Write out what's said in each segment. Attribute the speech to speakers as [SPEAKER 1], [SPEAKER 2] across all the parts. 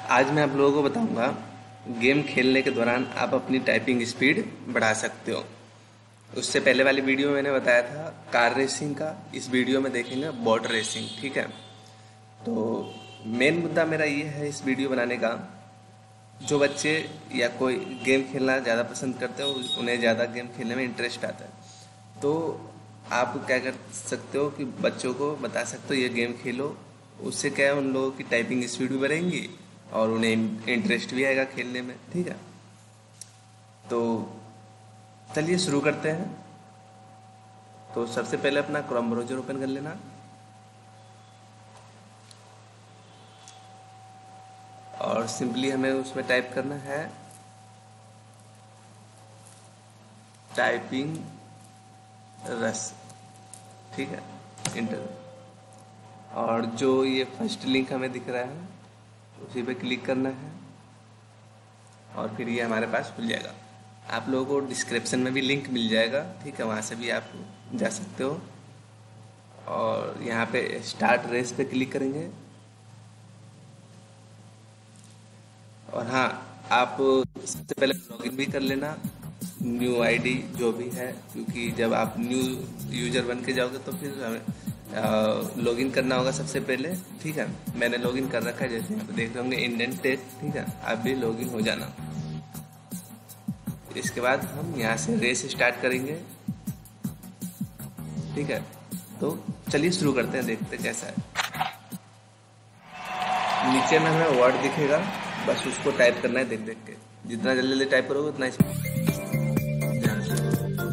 [SPEAKER 1] आज मैं आप लोगों को बताऊंगा गेम खेलने के दौरान आप अपनी टाइपिंग स्पीड बढ़ा सकते हो। उससे पहले वाली वीडियो में मैंने बताया था कार रेसिंग का, इस वीडियो में देखेंगे बोट रेसिंग। ठीक है, तो मेन मुद्दा मेरा ये है इस वीडियो बनाने का, जो बच्चे या कोई गेम खेलना ज़्यादा पसंद करते हो, उन्हें ज़्यादा गेम खेलने में इंटरेस्ट आता है, तो आप क्या कर सकते हो कि बच्चों को बता सकते हो ये गेम खेलो। उससे क्या है, उन लोगों की टाइपिंग स्पीड भी बढ़ेंगी और उन्हें इंटरेस्ट भी आएगा खेलने में। ठीक है, तो चलिए शुरू करते हैं। तो सबसे पहले अपना क्रोम ब्राउज़र ओपन कर लेना और सिंपली हमें उसमें टाइप करना है टाइपिंग रस। ठीक है, इंटर। और जो ये फर्स्ट लिंक हमें दिख रहा है उसी पे क्लिक करना है और फिर ये हमारे पास खुल जाएगा। आप लोगों को डिस्क्रिप्शन में भी लिंक मिल जाएगा। ठीक है, वहाँ से भी आप जा सकते हो। और यहाँ पे स्टार्ट रेस पे क्लिक करेंगे और हाँ, आप सबसे पहले लॉगिन भी कर लेना, न्यू आईडी जो भी है, क्योंकि जब आप न्यू यूजर बन के जाओगे तो फिर हमें लॉगिन करना होगा सबसे पहले। ठीक है, मैंने लॉगिन कर रखा है, जैसे आप देख रहे होंगे इंडियन टेक। ठीक है, आप भी लॉगिन हो जाना। इसके बाद हम यहाँ से रेस स्टार्ट करेंगे। ठीक है, तो चलिए शुरू करते हैं, देखते हैं कैसा है। नीचे में हमें वर्ड दिखेगा, बस उसको टाइप करना है देख देख के। जितना जल्दी जल्दी टाइप करोगे उतना ध्यान से।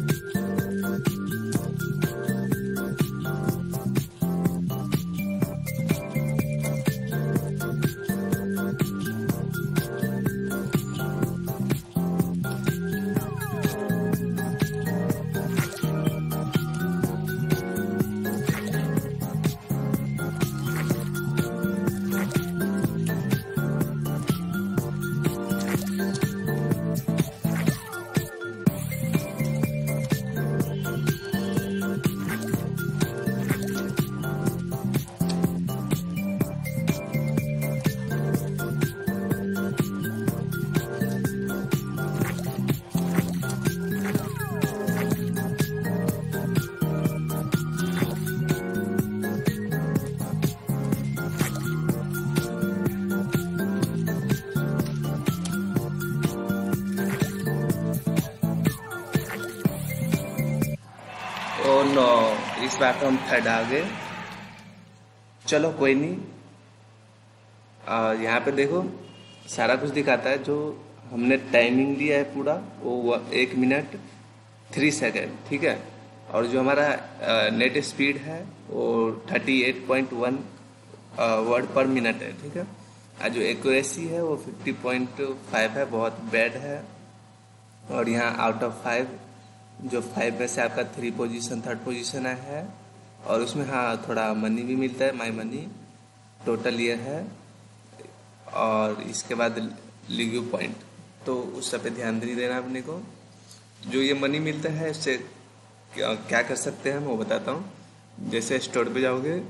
[SPEAKER 1] ओ नो, इस बार तो हम थर्ड आ गए। चलो कोई नहीं। यहाँ पे देखो सारा कुछ दिखाता है। जो हमने टाइमिंग दिया है पूरा वो 1 मिनट 3 सेकेंड। ठीक है, और जो हमारा नेट स्पीड है वो 38.1 वर्ड पर मिनट है। ठीक है, और जो एक्यूरेसी है वो 50.5 है, बहुत बैड है। और यहाँ आउट ऑफ 5, जो 5 में से आपका 3 पोजीशन थर्ड पोजीशन है। और उसमें हाँ थोड़ा मनी भी मिलता है, माई मनी। टोटल ये है। और इसके बाद लिग्यू पॉइंट, तो उस सब पे ध्यान नहीं देना अपने को। जो ये मनी मिलता है इससे क्या कर सकते हैं हम वो बताता हूँ। जैसे स्टोर पे जाओगे,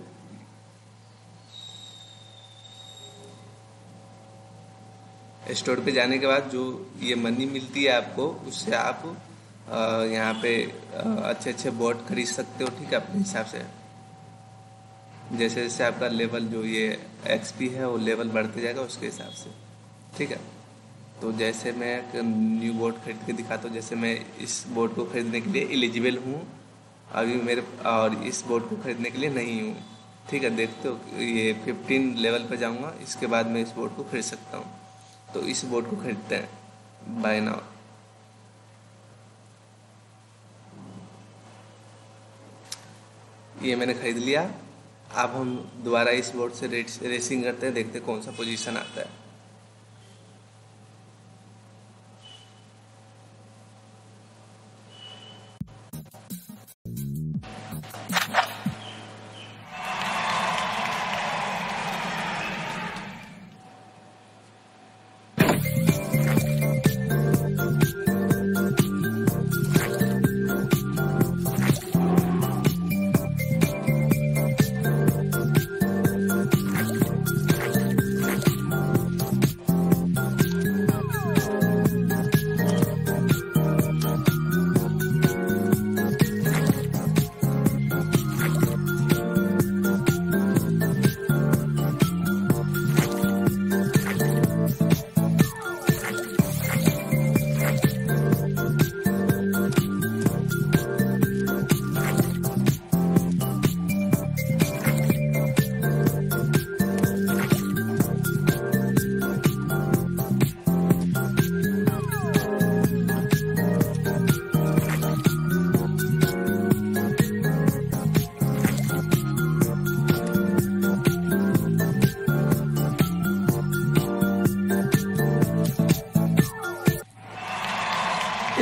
[SPEAKER 1] स्टोर पे जाने के बाद जो ये मनी मिलती है आपको, उससे आप यहाँ पे अच्छे अच्छे बोट खरीद सकते हो। ठीक है, अपने हिसाब से। जैसे जैसे आपका लेवल, जो ये एक्सपी है वो लेवल बढ़ते जाएगा उसके हिसाब से। ठीक है, तो जैसे मैं एक न्यू बोट खरीद के दिखाता हूँ। जैसे मैं इस बोट को खरीदने के लिए एलिजिबल हूँ अभी मेरे, और इस बोट को खरीदने के लिए नहीं हूँ। ठीक है, देखते हो ये 15 लेवल पे जाऊँगा, इसके बाद मैं इस बोट को खरीद सकता हूँ। तो इस बोट को खरीदते हैं बाय नाउ। ये मैंने खरीद लिया। अब हम दोबारा इस बोर्ड से रेसिंग करते हैं, देखते हैं कौन सा पोजीशन आता है।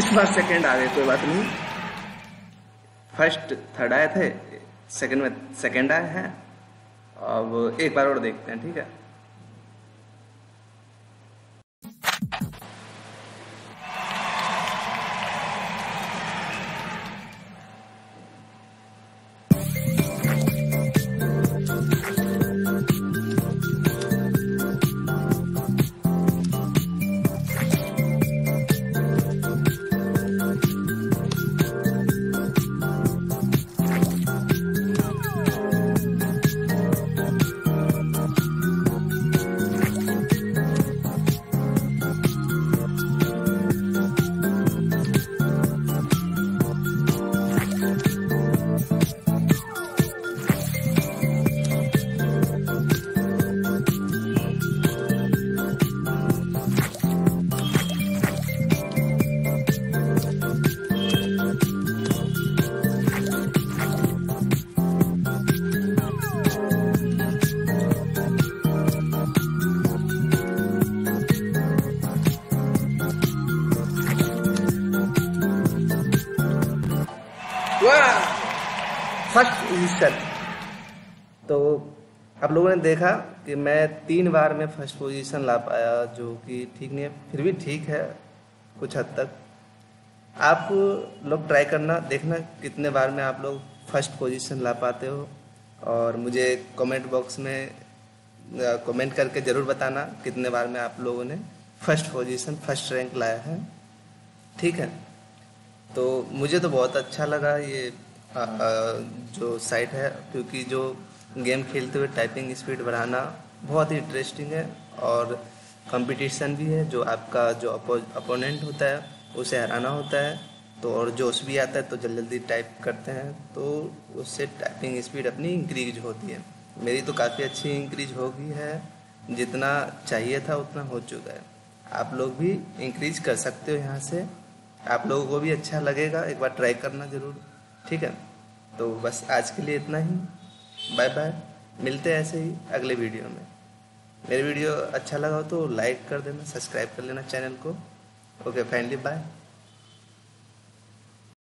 [SPEAKER 1] इस बार सेकंड आ गए, कोई बात नहीं। फर्स्ट थर्ड आए थे, सेकंड में सेकंड आए हैं। अब एक बार और देखते हैं, ठीक है। First position. तो आप लोगों ने देखा कि मैं 3 बार में फर्स्ट पोजीशन ला पाया, जो कि ठीक नहीं है, फिर भी ठीक है कुछ हद तक। आप लोग ट्राई करना, देखना कितने बार में आप लोग फर्स्ट पोजीशन ला पाते हो, और मुझे कमेंट बॉक्स में कमेंट करके ज़रूर बताना कितने बार में आप लोगों ने फर्स्ट पोजीशन, फर्स्ट रैंक लाया है, ठीक है। तो मुझे तो बहुत अच्छा लगा ये जो साइट है, क्योंकि जो गेम खेलते हुए टाइपिंग स्पीड बढ़ाना बहुत ही इंटरेस्टिंग है, और कंपटीशन भी है। जो आपका जो अपोनेंट होता है उसे हराना होता है, तो और जोश भी आता है, तो जल्दी जल्दी टाइप करते हैं, तो उससे टाइपिंग स्पीड अपनी इंक्रीज होती है। मेरी तो काफ़ी अच्छी इंक्रीज हो गई है, जितना चाहिए था उतना हो चुका है। आप लोग भी इंक्रीज कर सकते हो यहाँ से, आप लोगों को भी अच्छा लगेगा, एक बार ट्राई करना ज़रूर, ठीक है। तो बस आज के लिए इतना ही, बाय बाय, मिलते हैं ऐसे ही अगले वीडियो में। मेरे वीडियो अच्छा लगा हो तो लाइक कर देना, सब्सक्राइब कर लेना चैनल को। Okay finally bye.